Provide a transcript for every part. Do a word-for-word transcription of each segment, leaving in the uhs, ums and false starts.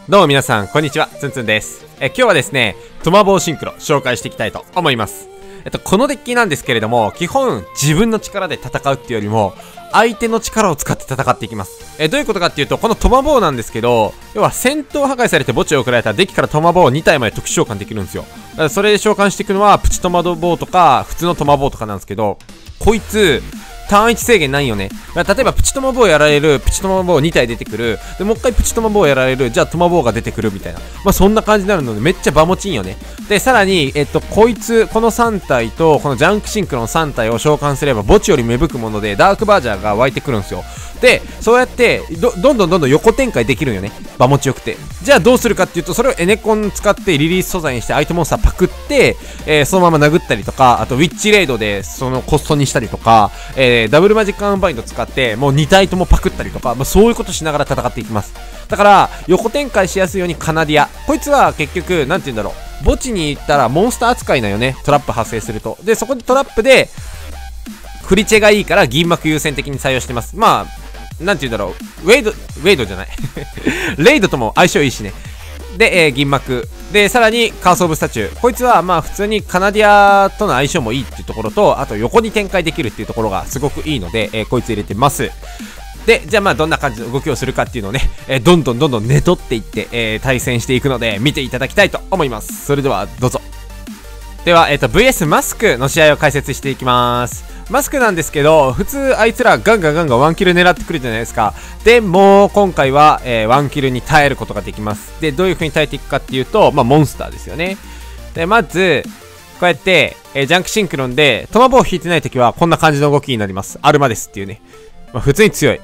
どうも皆さん、こんにちは。ツンツンです。え、今日はですね、トマボーシンクロ紹介していきたいと思います。えっと、このデッキなんですけれども、基本自分の力で戦うっていうよりも、相手の力を使って戦っていきます。え、どういうことかっていうと、このトマボーなんですけど、要は戦闘破壊されて墓地を送られたらデッキからトマボーをに体まで特殊召喚できるんですよ。だからそれで召喚していくのは、プチトマボーとか、普通のトマボーとかなんですけど、こいつ、ターンいち制限ないよね。だから例えばプチトマボーやられる、プチトマボーに体出てくる。で、もう一回プチトマボーやられる。じゃあトマボーが出てくるみたいな。まあそんな感じになるのでめっちゃ場持ちいいよね。で、さらに、えっと、こいつ、このさん体と、このジャンクシンクロのさん体を召喚すれば墓地より芽吹くもので、ダークバージャーが湧いてくるんですよ。で、そうやってど、どんどんどんどん横展開できるんよね。場持ちよくて。じゃあどうするかっていうと、それをエネコン使ってリリース素材にして相手モンスターパクって、えー、そのまま殴ったりとか、あとウィッチレイドでそのコストにしたりとか、えー、ダブルマジックアンバインド使ってもうに体ともパクったりとか、まあ、そういうことしながら戦っていきます。だから横展開しやすいようにカナディア、こいつは結局なんて言うんだろう、墓地に行ったらモンスター扱いなよね。トラップ発生すると。で、そこでトラップでフリチェがいいから銀幕優先的に採用してます。まあなんて言うんだろう、ウェイド、ウェイドじゃないレイドとも相性いいしね。で、えー、銀幕。で、さらに、カースオブスタチュー。こいつは、まあ、普通にカナディアとの相性もいいっていうところと、あと横に展開できるっていうところがすごくいいので、えー、こいつ入れてます。で、じゃあまあ、どんな感じの動きをするかっていうのをね、えー、どんどんどんどん寝取っていって、えー、対戦していくので、見ていただきたいと思います。それでは、どうぞ。では、えっと、ブイエス マスクの試合を解説していきます。マスクなんですけど、普通あいつらガンガンガンガンワンキル狙ってくるじゃないですか。でも、今回は、えー、ワンキルに耐えることができます。で、どういう風に耐えていくかっていうと、まあ、モンスターですよね。で、まず、こうやって、えー、ジャンクシンクロンで、トマボーを引いてないときは、こんな感じの動きになります。アルマですっていうね。まあ、普通に強い。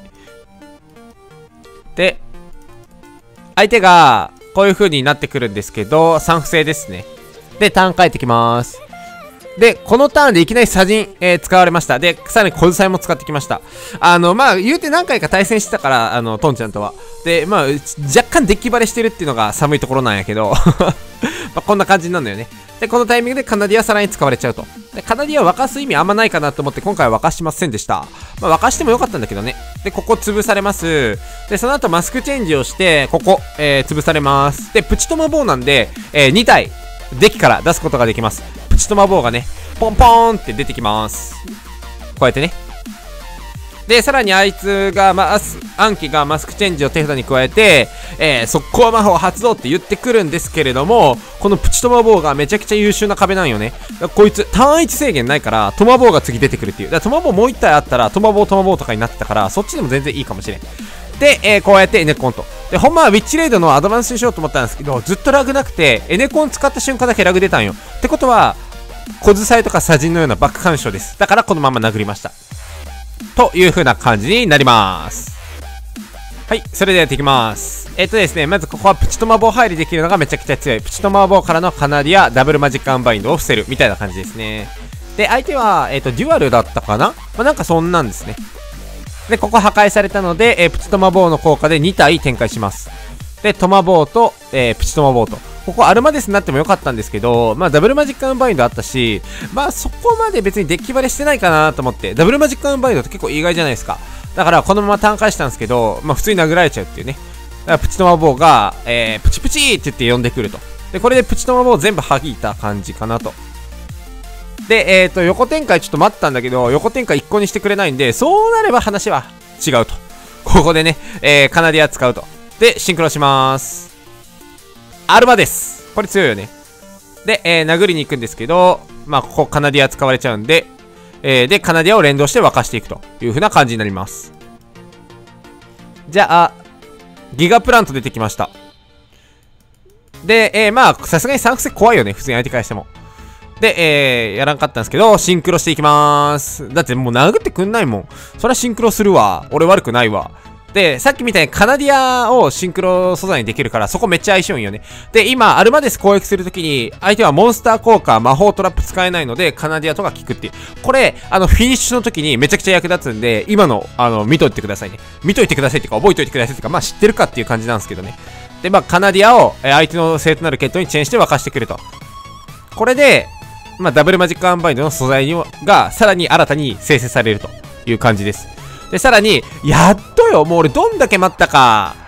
で、相手が、こういう風になってくるんですけど、三不正ですね。で、ターン変えてきます。で、このターンでいきなりサジン、えー、使われました。で、さらに小ズサイも使ってきました。あの、まあ、言うて何回か対戦してたから、あの、トンちゃんとは。で、まあ、若干デッキバレしてるっていうのが寒いところなんやけど、まあ、こんな感じになるんだよね。で、このタイミングでカナディアさらに使われちゃうと。で、カナディア沸かす意味あんまないかなと思って今回は沸かしませんでした。まあ、沸かしてもよかったんだけどね。で、ここ潰されます。で、その後マスクチェンジをして、ここ、えー、潰されます。で、プチトマボーなんで、えー、に体、デッキから出すことができます。プチトマボーがね、ポンポーンって出てきます。こうやってね。で、さらにあいつが、まあ、アンキがマスクチェンジを手札に加えて、えー、速攻魔法発動って言ってくるんですけれども、このプチトマボーがめちゃくちゃ優秀な壁なんよね。こいつ、ターンいち制限ないから、トマボーが次出てくるっていう。だからトマボーもういち体あったら、トマボートマボーとかになってたから、そっちでも全然いいかもしれん。で、えー、こうやってエネコンと。で、ほんまはウィッチレイドのアドバンスにしようと思ったんですけど、ずっとラグなくて、エネコン使った瞬間だけラグ出たんよ。ってことは、小ズサイとかサジンのようなバック干渉です。だからこのまま殴りました。という風な感じになります。はい、それでやっていきます。えっとですね、まずここはプチトマボー入りできるのがめちゃくちゃ強い。プチトマボーからのカナディア、ダブルマジックアンバインドを伏せるみたいな感じですね。で、相手は、えっと、デュアルだったかな、まあ、なんかそんなんですね。で、ここ破壊されたので、えー、プチトマボーの効果でに体展開します。で、トマボーと、えー、プチトマボーと。ここアルマデスになってもよかったんですけど、まあダブルマジックアンバインドあったし、まあそこまで別にデッキバレしてないかなと思って、ダブルマジックアンバインドって結構意外じゃないですか。だからこのままターン返したんですけど、まあ普通に殴られちゃうっていうね。だからプチトマボーが、えー、プチプチーって言って呼んでくると。で、これでプチトマボー全部剥ぎた感じかなと。で、えっと、横展開ちょっと待ったんだけど、横展開一個にしてくれないんで、そうなれば話は違うと。ここでね、えー、カナディア使うと。で、シンクロします。アルマです。これ強いよね。で、えー、殴りに行くんですけど、まあ、ここカナディア使われちゃうんで、えー、で、カナディアを連動して沸かしていくという風な感じになります。じゃあ、ギガプラント出てきました。で、えー、まあ、さすがにさん不正怖いよね。普通に相手返しても。で、えー、やらんかったんですけど、シンクロしていきまーす。だってもう殴ってくんないもん。そりゃシンクロするわ。俺悪くないわ。で、さっきみたいにカナディアをシンクロ素材にできるから、そこめっちゃ相性いいよね。で、今、アルマデス攻撃するときに、相手はモンスター効果、魔法トラップ使えないので、カナディアとか効くっていう。これ、あの、フィニッシュの時にめちゃくちゃ役立つんで、今の、あの、見といてくださいね。見といてくださいっていうか、覚えといてくださいっていうか、まあ知ってるかっていう感じなんですけどね。で、まあ、カナディアを、え相手の正となるケットにチェーンして沸かしてくると。これで、まあ、ダブルマジックアンバインドの素材にが、さらに新たに生成されるという感じです。で、さらに、やっとよ、もう俺どんだけ待ったか。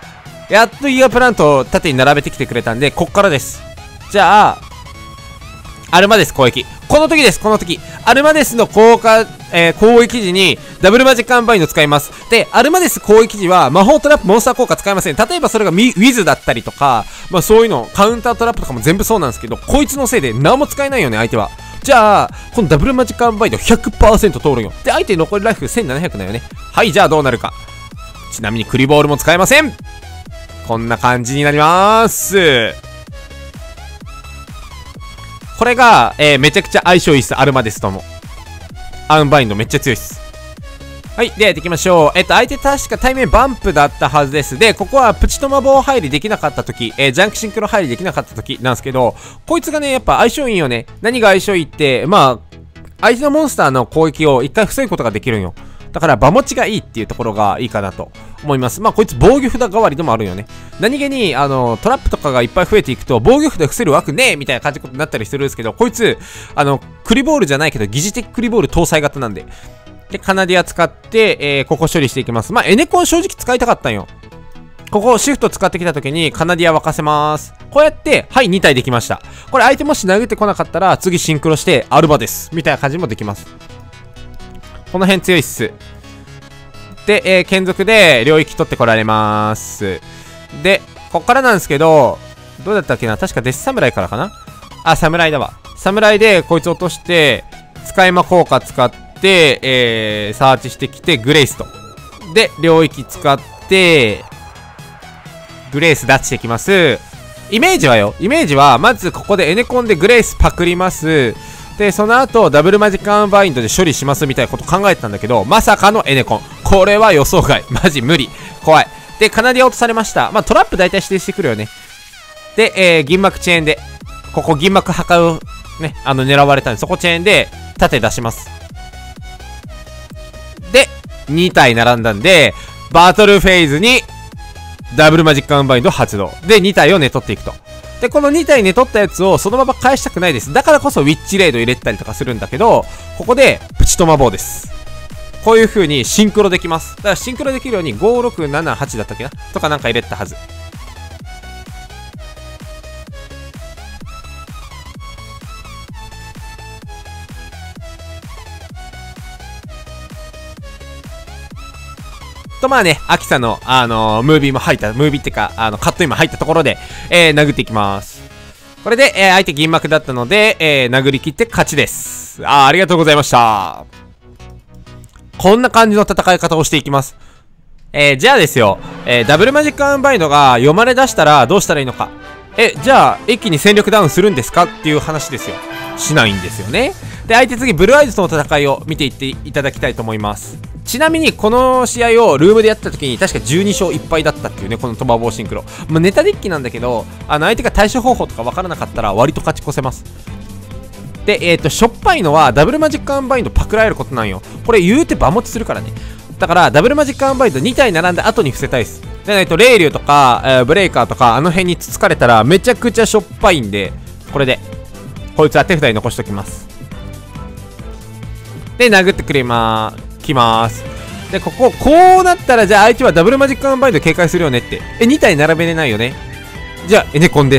やっとギガプラントを縦に並べてきてくれたんで、こっからです。じゃあ、アルマデス攻撃。この時です、この時。アルマデスの効果、えー、攻撃時に、ダブルマジックアンバインド使います。で、アルマデス攻撃時は、魔法トラップ、モンスター効果使いません。例えばそれがミ、ウィズだったりとか、まあそういうの、カウンタートラップとかも全部そうなんですけど、こいつのせいで何も使えないよね、相手は。じゃあ、このダブルマジックアンバインド ひゃくパーセント 通るよ。で、相手残りライフせんななひゃくだよね。はい、じゃあどうなるか。ちなみにクリボールも使えません。こんな感じになりまーす。これが、えー、めちゃくちゃ相性いいっす。アルマデスとも。アンバインドめっちゃ強いっす。はい。ではやっていきましょう。えっと、相手確か対面バンプだったはずです。で、ここはプチトマボ入りできなかった時、えー、ジャンクシンクロ入りできなかった時なんですけど、こいつがね、やっぱ相性いいよね。何が相性いいって、まあ、相手のモンスターの攻撃を一回防ぐことができるんよ。だから、場持ちがいいっていうところがいいかなと思います。まあ、こいつ防御札代わりでもあるよね。何気に、あの、トラップとかがいっぱい増えていくと、防御札伏せる枠ねえみたいな感じになったりするんですけど、こいつ、あの、クリボールじゃないけど、疑似的クリボール搭載型なんで。で、カナディア使って、えー、ここ処理していきます。まあ、エネコン正直使いたかったんよ。ここ、シフト使ってきた時に、カナディア沸かせます。こうやって、はい、に体できました。これ、相手もし投げてこなかったら、次シンクロして、アルバです。みたいな感じもできます。この辺強いっす。で、えー、剣族で領域取ってこられます。で、こっからなんですけど、どうだったっけな、確かデス侍からかな。あ、侍だわ。侍でこいつ落として、使い魔効果使って、えー、サーチしてきて、グレイスと。で、領域使って、グレイス出してきます。イメージはよ、イメージは、まずここでエネコンでグレイスパクります。で、その後、ダブルマジックアンバインドで処理しますみたいなこと考えてたんだけど、まさかのエネコン。これは予想外。マジ無理。怖い。で、カナディア落とされました。まあ、トラップ大体指定してくるよね。で、えー、銀幕チェーンで、ここ銀幕破壊をね、あの、狙われたんで、そこチェーンで、盾出します。で、に体並んだんで、バトルフェーズに、ダブルマジックアンバインド発動。で、に体を寝取っていくと。で、このに体寝取ったやつをそのまま返したくないです。だからこそウィッチレイド入れたりとかするんだけど、ここでプチトマボウです。こういう風にシンクロできます。だからシンクロできるようにご、ろく、なな、はちだったっけなとかなんか入れてたはず。と、まあね、アキサの、あのー、ムービーも入った、ムービーってか、あの、カットインも入ったところで、えー、殴っていきます。これで、えー、相手銀幕だったので、えー、殴り切って勝ちです。あー、ありがとうございました。こんな感じの戦い方をしていきます。えー、じゃあですよ、えー、ダブルマジックアンバインドが読まれ出したらどうしたらいいのか。え、じゃあ、一気に戦力ダウンするんですかっていう話ですよ。しないんですよね。で、相手次、ブルーアイズとの戦いを見ていっていただきたいと思います。ちなみに、この試合をルームでやった時に、確かじゅうに勝いっ敗だったっていうね、このトマボウシンクロ。まあ、ネタデッキなんだけど、あの、相手が対処方法とかわからなかったら、割と勝ち越せます。で、えっと、しょっぱいのは、ダブルマジックアンバインドパクられることなんよ。これ言うて場持ちするからね。だから、ダブルマジックアンバインドに体並んで後に伏せたいです。でないと、レイリュウとか、えー、ブレイカーとか、あの辺につつかれたら、めちゃくちゃしょっぱいんで、これで、こいつは手札に残しときます。で、殴ってくれまー、きまーす。で、ここ、こうなったら、じゃあ相手はダブルマジックアンバインド警戒するよねって。え、に体並べれないよね。じゃあ、エネコンです。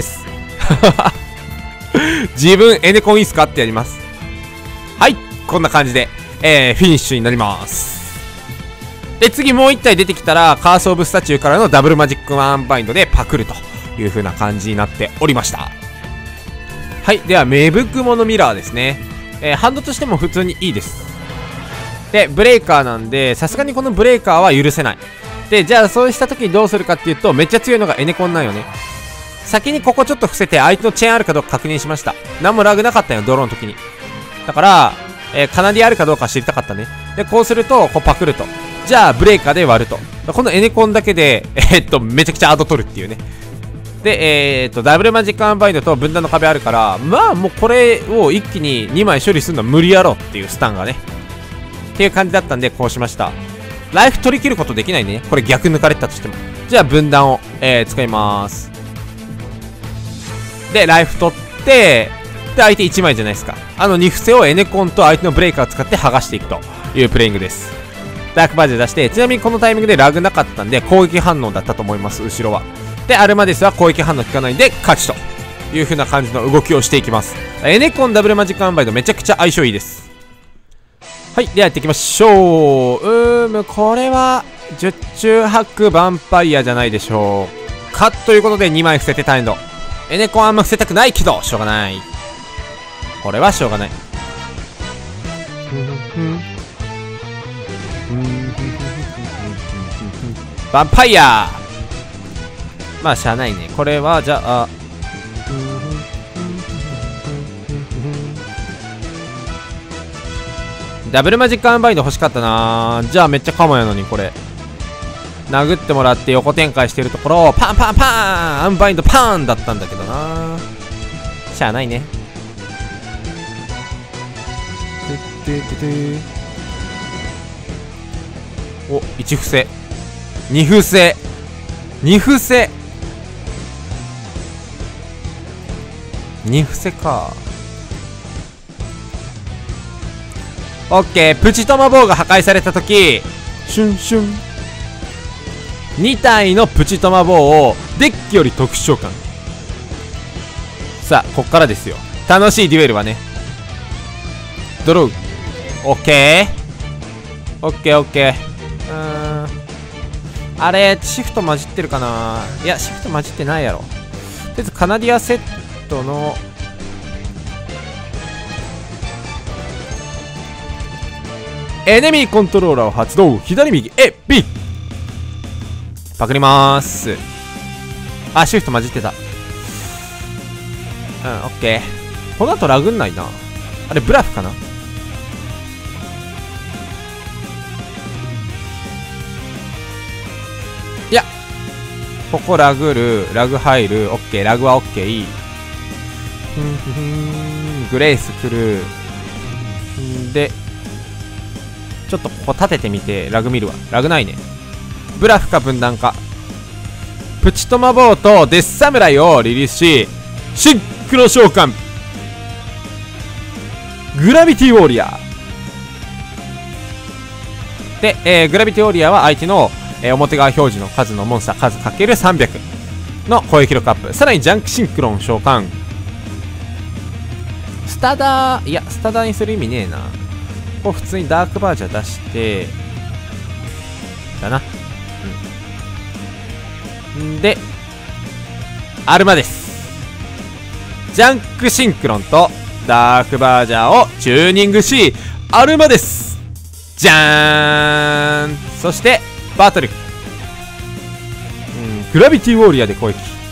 自分、エネコンいいっすかってやります。はい、こんな感じで、えー、フィニッシュになります。で、次もういち体出てきたら、カースオブスタチューからのダブルマジックアンバインドでパクるという風な感じになっておりました。はい、では、芽吹くものミラーですね。えー、ハンドとしても普通にいいです。で、ブレイカーなんで、さすがにこのブレイカーは許せない。で、じゃあそうした時にどうするかっていうと、めっちゃ強いのがエネコンなんよね。先にここちょっと伏せて、相手のチェーンあるかどうか確認しました。何もラグなかったよ、ドローの時に。だから、えー、カナディあるかどうか知りたかったね。で、こうすると、こうパクると。じゃあ、ブレイカーで割ると。このエネコンだけで、えー、っと、めちゃくちゃアド取るっていうね。で、えー、っと、ダブルマジックアンバインドと分断の壁あるから、まあ、もうこれを一気ににまい処理するのは無理やろっていうスタンがね。っていう感じだったんで、こうしました。ライフ取り切ることできないね。これ逆抜かれたとしても。じゃあ、分断を、えー、使います。で、ライフ取って、で、相手いちまいじゃないですか。あのに伏せをエネコンと相手のブレイカーを使って剥がしていくというプレイングです。 ダークバージョン出して、ちなみにこのタイミングでラグなかったんで攻撃反応だったと思います、後ろは。でアルマデスは攻撃反応効かないんで勝ちという風な感じの動きをしていきます。エネコンダブルマジックアンバイドめちゃくちゃ相性いいです。はい、ではやっていきましょう。うーむこれは十中八九ヴァンパイアじゃないでしょうかということでにまい伏せてターンエンド。エネコンあんま伏せたくないけどしょうがない、これはしょうがない。ヴァンパイアまあしゃあないね。これはじゃあダブルマジックアンバインド欲しかったな。じゃあめっちゃカモやのに。これ殴ってもらって横展開してるところをパンパンパーンアンバインドパーンだったんだけどな。しゃあないね。おいち伏せに伏せに伏せに伏せか。オッケー。プチトマボウが破壊されたときシュンシュンに体のプチトマボウをデッキより特殊召喚。さあこっからですよ、楽しいデュエルはね。ドローオッケーオッケーオッケー。うーんあれシフト混じってるかな。いやシフト混じってないやろ。とりあえずカナディアセットのエネミーコントローラーを発動。左右 A B パクりまーす。あシフト混じってた。うんオッケー。この後ラグんないな。あれブラフかな。いやここラグるラグ入る。オッケーラグはオッケー。グレイス来るんでちょっとここ立ててみてラグ見るわ。ラグないね。ブラフか分断か。プチトマボウとデスサムライをリリースしシンクロ召喚グラビティウォーリアーで、えー、グラビティウォーリアーは相手の、えー、表側表示の数のモンスター数 かけるさんびゃく の攻撃力アップ。さらにジャンクシンクロン召喚。スタダーいやスタダーにする意味ねえな。こう普通にダークバージョン出してだな。うんでアルマです。ジャンクシンクロンとダークバージャーをチューニングしアルマです。じゃーん。そしてバトル、うん、グラビティウォーリアーで攻撃。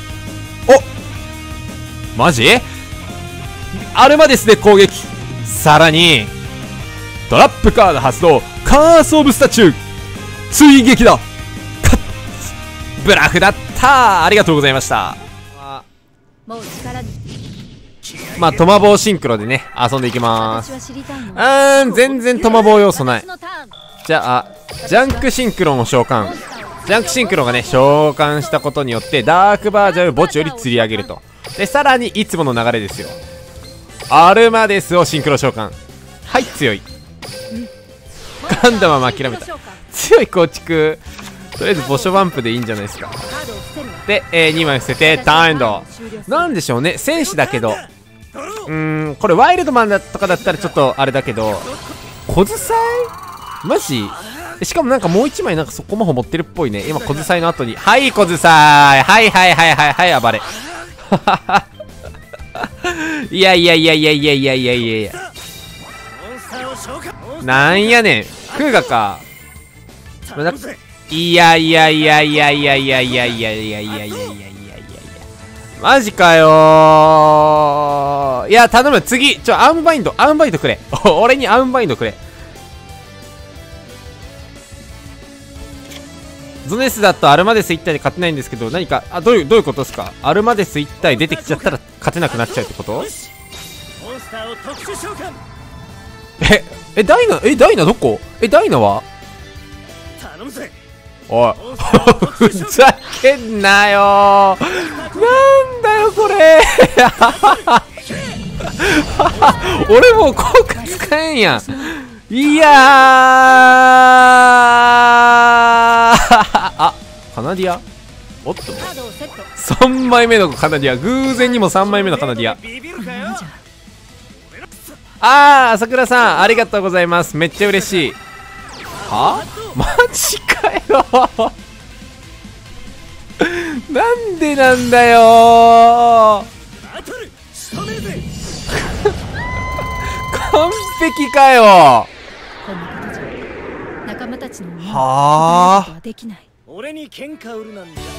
おマジアルマですで攻撃。さらにトラップカード発動。カースオブスタチュー追撃だ。ブラフだったー。ありがとうございました。まあトマボウシンクロでね遊んでいきまーす。うーん全然トマボウ要素ない。じゃあジャンクシンクロンを召喚。ジャンクシンクロンがね召喚したことによってダークバージョンを墓地より釣り上げると。でさらにいつもの流れですよ。アルマデスをシンクロ召喚。はい強い。ガンダムは諦めた。強い構築。とりあえずボショバンプでいいんじゃないですか。で、えー、にまい伏せてターンエンド。なんでしょうね戦士だけどうーんこれワイルドマンだとかだったらちょっとあれだけど小遣いマジしかもなんかもういちまいなんかそこも持ってるっぽいね。今小遣いの後にはい小遣いはいはいはいはいはい暴れいやいやいやいやいやいやいやいやいやなんやねんクーガか。いやいやいやいやいやいやいやいやいやいやいやいやいやいやマジかよー。いや頼む次ちょアームバインドアームバインドくれ俺にアームバインドくれ。ゾネスだとアルマデスいち体で勝てないんですけど何かあどういうどういうことですか。アルマデスいち体出てきちゃったら勝てなくなっちゃうってこと。ええダイナえダイナどこえダイナはおいふざけんなよー。なんだよこれ俺もう効果使えんやん。いやあ、カナディア、おっとさんまいめのカナディア、偶然にもさんまいめのカナディア。あー、朝倉さんありがとうございます。めっちゃ嬉しい。はマジかよなんでなんだよー完璧かよ。 こんなことじゃ仲間たちのはあ、 できない。俺に喧嘩売るなんだ。